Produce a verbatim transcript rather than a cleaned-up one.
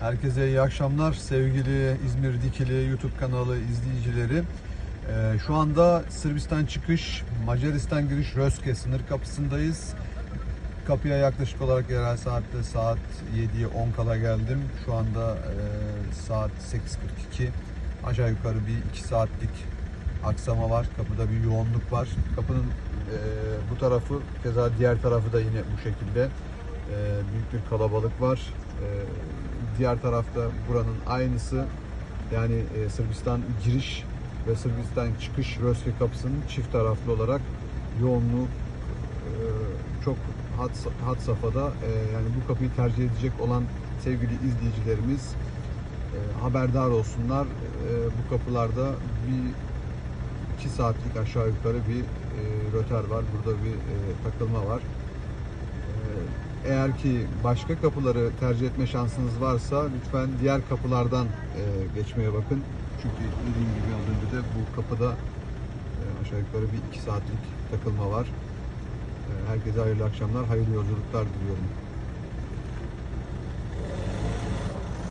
Herkese iyi akşamlar sevgili İzmir Dikili YouTube kanalı izleyicileri. Ee, şu anda Sırbistan çıkış, Macaristan giriş Röske sınır kapısındayız. Kapıya yaklaşık olarak yerel saatte saat yediye on kala geldim. Şu anda e, saat sekiz kırk iki. Aşağı yukarı bir iki saatlik aksama var. Kapıda bir yoğunluk var. Kapının e, bu tarafı, keza diğer tarafı da yine bu şekilde. E, büyük bir kalabalık var. E, diğer tarafta buranın aynısı. Yani e, Sırbistan giriş ve Sırbistan çıkış Röske kapısının çift taraflı olarak yoğunluğu e, çok had, had safhada. E, yani bu kapıyı tercih edecek olan sevgili izleyicilerimiz e, haberdar olsunlar. E, bu kapılarda bir iki saatlik aşağı yukarı bir e, rötar var. Burada bir e, takılma var. E, eğer ki başka kapıları tercih etme şansınız varsa lütfen diğer kapılardan e, geçmeye bakın. Çünkü dediğim gibi az önce de bu kapıda e, aşağı yukarı bir iki saatlik takılma var. E, herkese hayırlı akşamlar, hayırlı yolculuklar diliyorum.